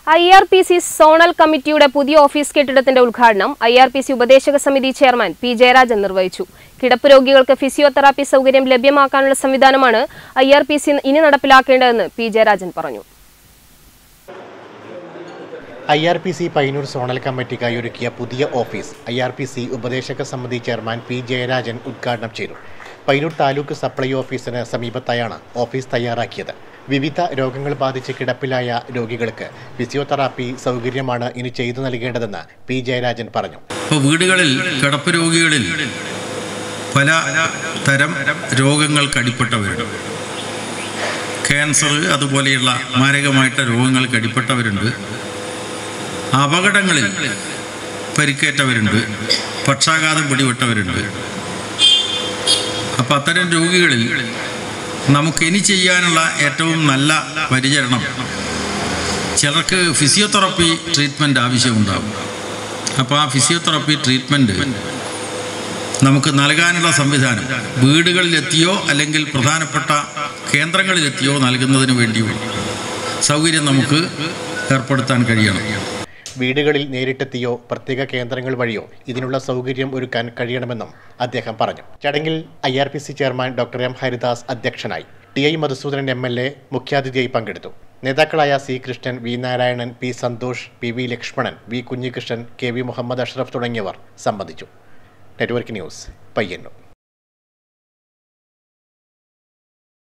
IRPC zonal കമ്മിറ്റിയുടെ പുതിയ office കെട്ടിടത്തിന്റെ ഉദ്ഘാടനം IRPC ഉപദേശക സമിതി ചെയർമാൻ P. ജയരാജൻ നിർവഹിച്ചു. കിടപ്പ് രോഗികൾക്ക് ഫിസിയോതെറാപ്പി സൗകര്യം ലഭ്യമാക്കാനുള്ള സംവിധാനമാണ് IRPC ഇനി നടപ്പിലാക്കേണ്ടതെന്ന് P. ജയരാജൻ പറഞ്ഞു. IRPC പയ്യന്നൂർ സോണൽ കമ്മിറ്റിക്കായി ഒരുക്കിയ പുതിയ ഓഫീസ് IRPC ഉപദേശക സമിതി ചെയർമാൻ P. ജയരാജൻ ഉദ്ഘാടനം ചെയ്തു. പയ്യന്നൂർ താലൂക്ക് സപ്ലൈ ഓഫീസിന് സമീപത്തായാണ് ഓഫീസ് തയ്യാറാക്കിയത്. വിവിധ രോഗങ്ങൾ ബാധിച്ച് കിടപ്പിലായ രോഗികൾക്ക് ഫിസിയോതെറാപ്പി സൗകര്യമാണ് ഇനി ചെയ്തു നൽകേണ്ടതെന്ന് P. ജയരാജൻ പറഞ്ഞു. വീടുകളിൽ കിടപ്പ് രോഗികളിൽ പല തരം രോഗങ്ങൾക്ക് അടിപ്പെട്ടവരുണ്ട്. ക്യാൻസർ അതുപോലെയുള്ള മാരകമായിട്ട് രോഗങ്ങൾക്ക് അടിപ്പെട്ടവരുണ്ട്. അപകടങ്ങളിൽ പരിക്കേറ്റവരുണ്ട്. പക്ഷാഘാതം പിടിപെട്ടവരുണ്ട്. അപ്പം അത്തരം രോഗികളിൽ നമുക്കിനി ചെയ്യാനുള്ള ഏറ്റവും നല്ല പരിചരണം, ചിലർക്ക് ഫിസിയോതെറാപ്പി ട്രീറ്റ്മെൻറ്റ് ആവശ്യമുണ്ടാകും. അപ്പോൾ ആ ഫിസിയോതെറാപ്പി ട്രീറ്റ്മെൻറ്റ് നമുക്ക് നൽകാനുള്ള സംവിധാനം വീടുകളിലെത്തിയോ അല്ലെങ്കിൽ പ്രധാനപ്പെട്ട കേന്ദ്രങ്ങളിലെത്തിയോ നൽകുന്നതിന് വേണ്ടിയുള്ള സൗകര്യം നമുക്ക് ഏർപ്പെടുത്താൻ കഴിയണം. വീടുകളിൽ നേരിട്ടെത്തിയോ പ്രത്യേക കേന്ദ്രങ്ങൾ വഴിയോ ഇതിനുള്ള സൗകര്യം ഒരുക്കാൻ കഴിയണമെന്നും അദ്ദേഹം പറഞ്ഞു. ചടങ്ങിൽ IRPC chairman doctor M. Haridas അധ്യക്ഷനായി. TI മധുസൂദനൻ MLA മുഖ്യാതിഥിയായി പങ്കെടുത്തു. നേതാക്കളായ C. Krishnan, V. Narayanan, P. Santhosh, PV Lakshmanan, V. Kunhikrishnan, KV Muhammad Ashraf തുടങ്ങിയവർ സംബന്ധിച്ചു. Network news, Payyanur.